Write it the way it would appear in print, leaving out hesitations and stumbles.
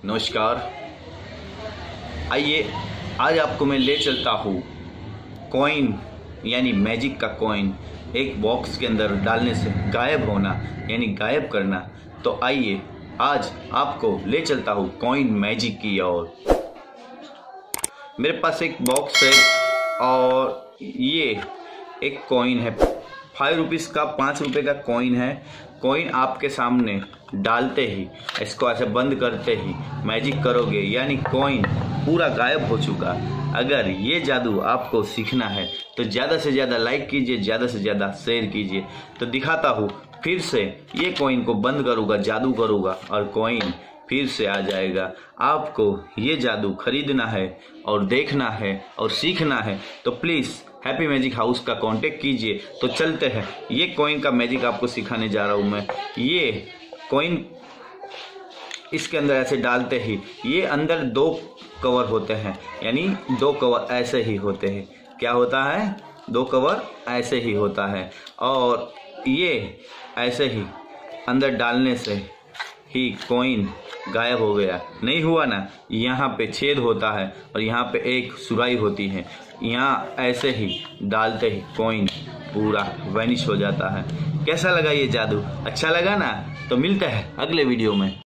नमस्कार। आइए आज आपको मैं ले चलता हूँ कॉइन यानी मैजिक का कॉइन एक बॉक्स के अंदर डालने से गायब होना यानी गायब करना। तो आइए आज आपको ले चलता हूँ कॉइन मैजिक की ओर। मेरे पास एक बॉक्स है और ये एक कॉइन है, 5 रुपीज़ का 5 रुपये का कॉइन है। कॉइन आपके सामने डालते ही, इसको ऐसे बंद करते ही मैजिक करोगे यानी कॉइन पूरा गायब हो चुका। अगर ये जादू आपको सीखना है तो ज़्यादा से ज़्यादा लाइक कीजिए, ज़्यादा से ज़्यादा शेयर कीजिए। तो दिखाता हूँ फिर से, ये कॉइन को बंद करूँगा, जादू करूँगा और कॉइन फिर से आ जाएगा। आपको ये जादू खरीदना है और देखना है और सीखना है तो प्लीज़ हैप्पी मैजिक हाउस का कांटेक्ट कीजिए। तो चलते हैं, ये कॉइन का मैजिक आपको सिखाने जा रहा हूँ मैं। ये कॉइन इसके अंदर ऐसे डालते ही ये अंदर 2 कवर होते हैं, यानी 2 कवर ऐसे ही होते हैं। क्या होता है? 2 कवर ऐसे ही होता है और ये ऐसे ही अंदर डालने से ही कॉइन गायब हो गया। नहीं हुआ ना? यहाँ पे छेद होता है और यहाँ पे एक सुराही होती है। यहाँ ऐसे ही डालते ही कॉइन पूरा वैनिश हो जाता है। कैसा लगा ये जादू? अच्छा लगा ना? तो मिलते हैं अगले वीडियो में।